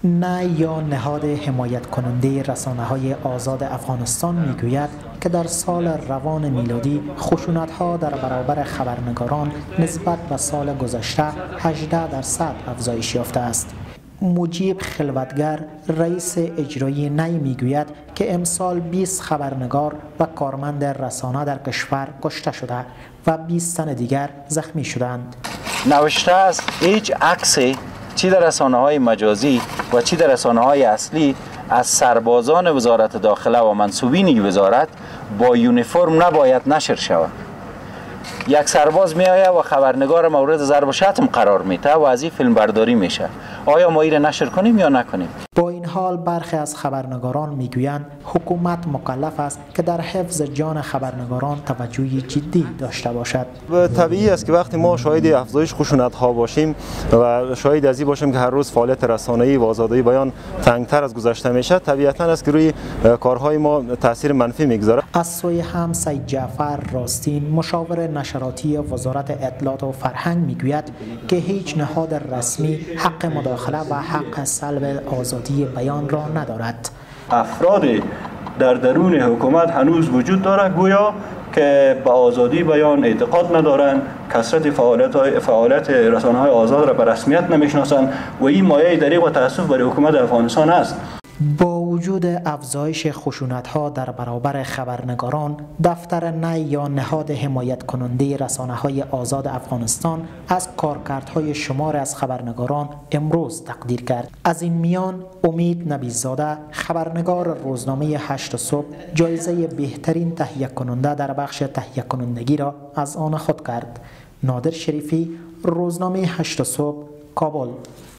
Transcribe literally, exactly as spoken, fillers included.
نه یا نهاد حمایت کننده رسانه‌های آزاد افغانستان میگوید که در سال روان میلادی خشونت‌ها در برابر خبرنگاران نسبت به سال گذشته هجده درصد افزایش یافته است. مجیب خلوتگر رئیس اجرایی نی میگوید که امسال بیست خبرنگار و کارمند رسانه در کشور کشته شده و بیست تن دیگر زخمی شدند. نوشته است هیچ عکسی چی در رسانه‌های مجازی و چی در رسانه‌های اصلی از سربازان وزارت داخله و منصوبین وزارت با یونیفرم نباید نشر شود. یک سرباز می آید و خبرنگار مورد ضرب و شتم قرار میده و از این فیلم برداری میشه. آیا ما این نشر کنیم یا نکنیم؟ با این حال برخی از خبرنگاران میگویند حکومت مکلف است که در حفظ جان خبرنگاران توجهی جدی داشته باشد. طبیعی است که وقتی ما شاهد افزایش خشونت ها باشیم و شاهد از این باشیم که هر روز فعالیت رسانه‌ای و آزادی بیان تنگتر از گذشته میشه، طبیعتا است که روی کارهای ما تاثیر منفی میگذاره. از سوی هم سید جعفر راستین مشاور نشراتی وزارت اطلاعات و فرهنگ میگوید که هیچ نهاد رسمی حق مداخله و حق سلب آزادی بیان را ندارد. افراد در درون حکومت هنوز وجود دارد گویا که به آزادی بیان اعتقاد ندارند، کثرت فعالیت فعالیت رسانه‌های آزاد را به رسمیت نمیشناسند و این مایه دریغ و تأسف برای حکومت افغانستان است. با وجود افزایش خشونت‌ها در برابر خبرنگاران، دفتر نی یا نهاد حمایت کننده رسانه‌های آزاد افغانستان از کارکردهای شمار از خبرنگاران امروز تقدیر کرد. از این میان امید نبی‌زاده خبرنگار روزنامه هشت صبح جایزه بهترین تهیه کننده در بخش تهیه کنندگی را از آن خود کرد. نادر شریفی، روزنامه هشت صبح، کابل.